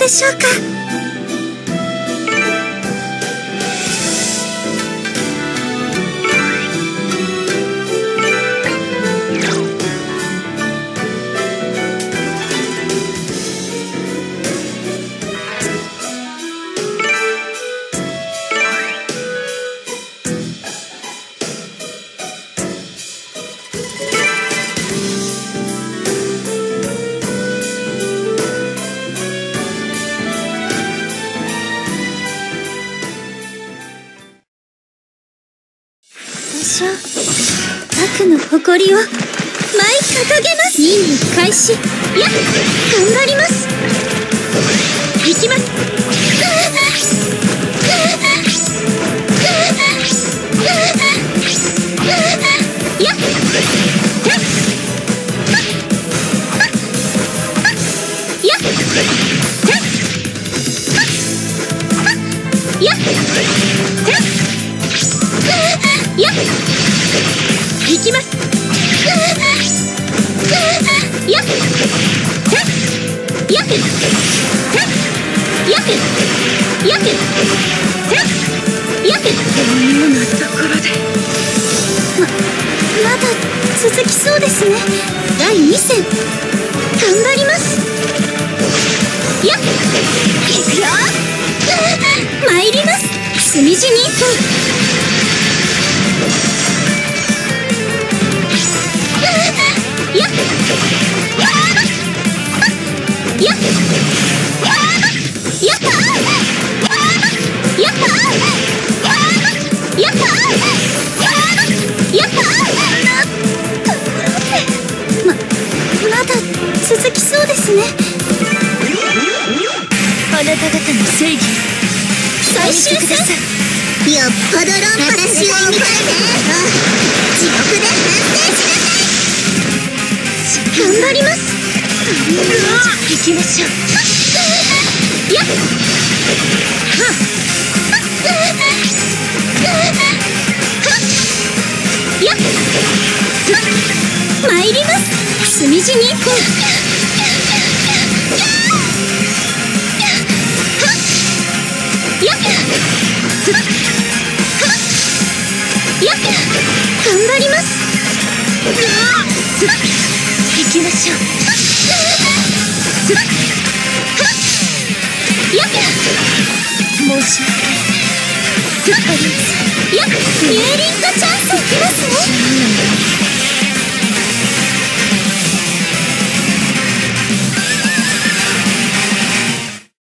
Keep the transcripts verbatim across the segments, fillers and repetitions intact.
でしょうか。私は悪の誇りを舞い掲げます。任務開始。やっ頑張ります。行きます。やっやっやっやっ行きます。やっやっやっやっやっやっこのようなところでままだ続きそうですね。だいに戦頑張ります。やっいくよ参ります。隅地に一本。やっやっやっやっやったやったやったままだ続きそうですね。あなた方の正義最終戦。よっぽど論破だしを見たいね。地獄で反省しなさい。頑張ります。行きましょう。やっはっやっ参ります。隅地に一本。やっやっ頑張ります。行きましょう。やっ申し訳ありません。やっニューリンクチャンスいきますね。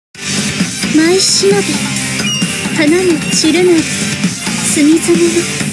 舞い忍び花も散るなり墨染めの